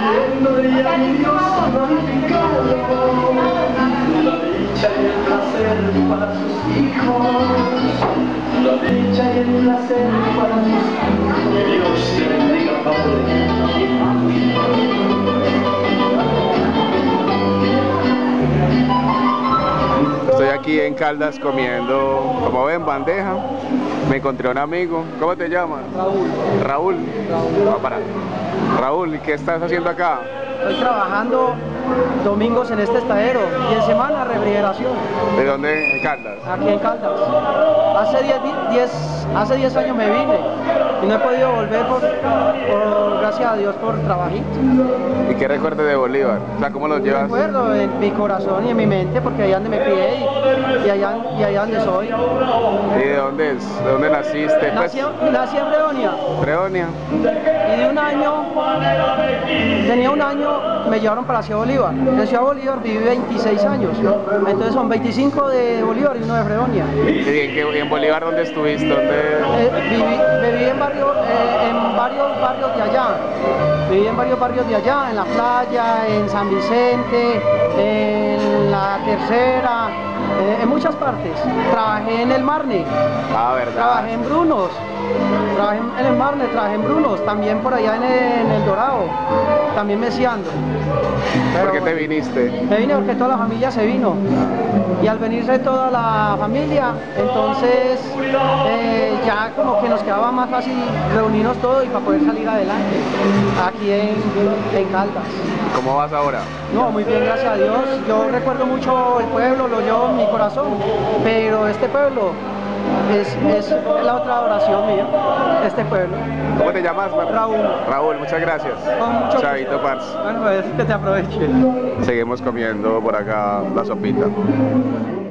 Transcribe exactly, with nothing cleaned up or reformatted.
sufriendo y a mi Dios glorificado. La dicha y el placer para sus hijos. La dicha y el placer para sus hijos. Que Dios te bendiga, Padre. Estoy aquí en Caldas comiendo, como ven, bandeja. Me encontré un amigo. ¿Cómo te llamas? Raúl. Raúl. Raúl. Va para. Raúl, ¿y qué estás haciendo acá? Estoy trabajando domingos en este estadero y en semana refrigeración. ¿De dónde? ¿En Caldas? Aquí en Caldas. Hace diez años me vine y no he podido volver por, por gracias a Dios por trabajito. ¿Y qué recuerdas de Bolívar? O sea, ¿cómo lo llevas? Recuerdo en mi corazón y en mi mente porque allá donde me crié y, y, allá, y allá donde soy. ¿Y de dónde es? ¿De dónde naciste? Nací, Pues, nací en Fredonia. Fredonia. Y de un año, tenía un año, me llevaron para Ciudad Bolívar. En Ciudad Bolívar viví veintiséis años, entonces son veinticinco de Bolívar y uno de Fredonia. ¿Y en, qué, y en Bolívar dónde estuviste? ¿Dónde? Eh, viví, viví en, varios, eh, en varios barrios de allá, viví en varios barrios de allá, en la playa, en San Vicente, en la Tercera, eh, en muchas partes. Trabajé en el Marne, Ah, verdad. trabajé en Brunos. Trabajé en el Marne, trabajé en Brunos, también por allá en el, en el Dorado, también mesiando. ¿Por qué te viniste? Me vine porque toda la familia se vino. Y al venirse toda la familia, entonces eh, ya como que nos quedaba más fácil reunirnos todos y para poder salir adelante aquí en, en Caldas. ¿Cómo vas ahora? No, muy bien, gracias a Dios. Yo recuerdo mucho el pueblo, lo llevo en mi corazón, pero este pueblo Es, es la otra oración mía, este pueblo. ¿Cómo te llamas, Marta? Raúl. Raúl, muchas gracias. Con mucho Chavito, gusto. parce. Bueno, pues que te aproveche. Seguimos comiendo por acá la sopita.